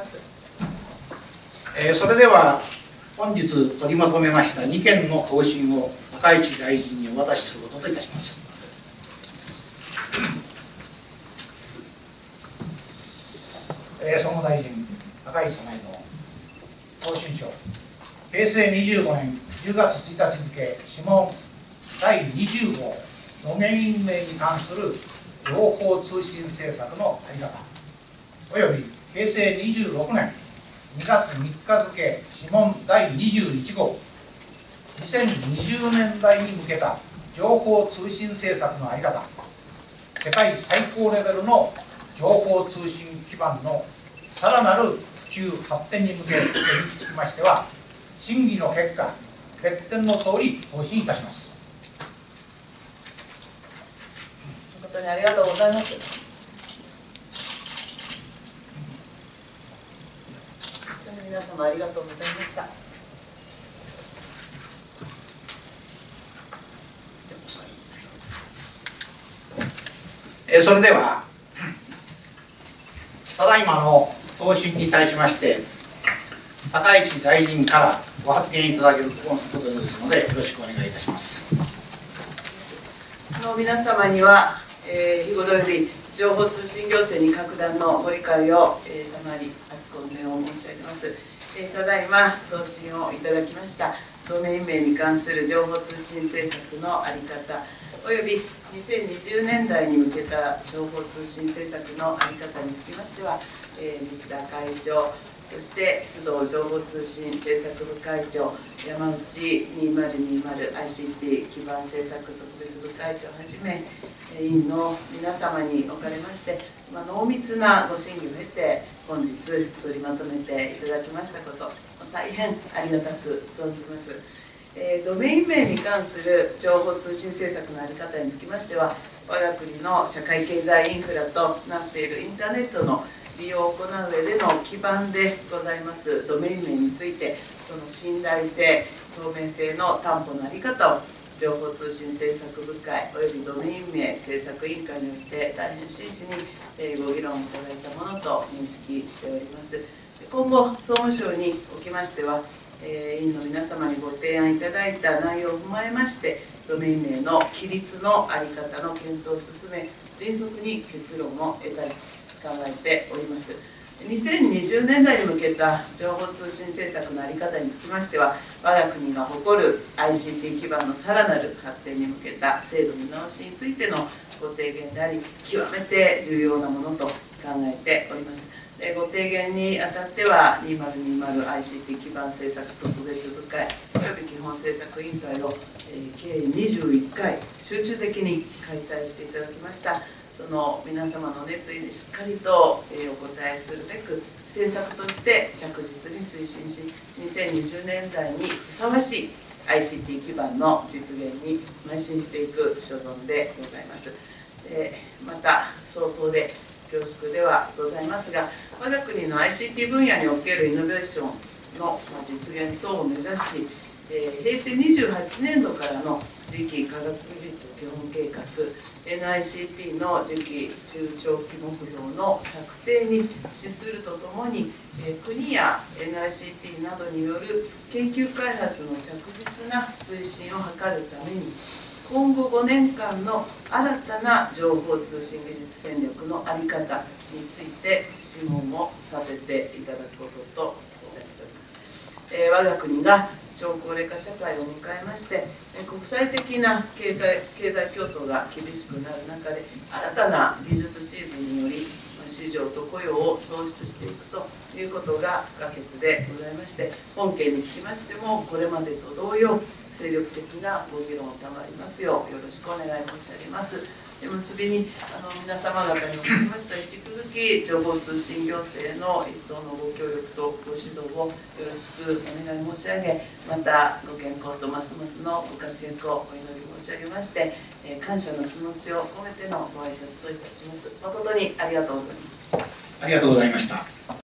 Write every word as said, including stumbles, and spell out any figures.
。 えー、それでは本日取りまとめましたにけんの答申を高市大臣にお渡しすることといたします。えー、総務大臣高市早苗の答申書、へいせいにじゅうごねんじゅうがつついたち付諮問だいにじゅうごうドメイン名に関する情報通信政策の在り方およびへいせいにじゅうろくねんにがつみっか付諮問だいにじゅういちごうにせんにじゅうねんだいに向けた情報通信政策の在り方、世界最高レベルの情報通信基盤のさらなる普及発展に向けてにつきましては、審議の結果決定のとおり答申いたします。 誠にありがとうございます。皆様ありがとうございました。 えそれではただいまの答申に対しまして高市大臣からご発言いただけることですのでよろしくお願いいたします。 あの皆様には、えー、日頃より情報通信行政に格段のご理解を、えー、賜り厚くお願いを申し上げます。えー、ただいま答申をいただきましたドメイン名に関する情報通信政策の在り方およびにせんにじゅうねんだいに向けた情報通信政策の在り方につきましては、えー、西田会長、そして須藤情報通信政策部会長、山内にせんにじゅう アイシーティー 基盤政策特別部会長をはじめ、委員の皆様におかれまして、まあ、濃密なご審議を経て、本日取りまとめていただきましたこと、大変ありがたく存じます。えー、ドメイン名に関する情報通信政策の在り方につきましては、我が国の社会経済インフラとなっているインターネットの利用を行う上での基盤でございますドメイン名について、その信頼性、透明性の担保の在り方を情報通信政策部会およびドメイン名政策委員会において大変真摯にご議論いただいたものと認識しております。今後、総務省におきましては、委員の皆様にご提案いただいた内容を踏まえまして、ドメイン名の規律の在り方の検討を進め、迅速に結論を得たい考えております。にせんにじゅうねんだいに向けた情報通信政策の在り方につきましては、我が国が誇る アイシーティー 基盤のさらなる発展に向けた制度見直しについてのご提言であり、極めて重要なものと考えております。ご提言にあたっては にせんにじゅう アイシーティー 基盤政策特別部会および基本政策委員会を、えー、計にじゅういっかい集中的に開催していただきました。その皆様の熱意でしっかりと、えー、お答えするべく政策として着実に推進し、にせんにじゅうねんだいにふさわしい アイシーティー 基盤の実現に邁進していく所存でございます。えー、また早々で恐縮ではございますが、我が国の アイシーティー 分野におけるイノベーションの実現等を目指し、えー、へいせいにじゅうはちねんどからの次期科学技術基本計画 エヌアイシーティー の次期中長期目標の策定に資するとともに、えー、国や エヌアイシーティー などによる研究開発の着実な推進を図るために、今後ごねんかんの新たな情報通信技術戦略の在り方について諮問をさせていただくことといたしております。えー、我が国が超高齢化社会を迎えまして、国際的な経済経済競争が厳しくなる中で、新たな技術シーズンにより市場と雇用を創出していくということが不可欠でございまして、本件につきましてもこれまでと同様精力的なご議論を賜りますようよろしくお願い申し上げます。結びにあの皆様方におかれましては、引き続き情報通信行政の一層のご協力とご指導をよろしくお願い申し上げ、またご健康とますますのご活躍をお祈り申し上げまして、えー、感謝の気持ちを込めてのご挨拶といたします。誠にありがとうございました。 ありがとうございました。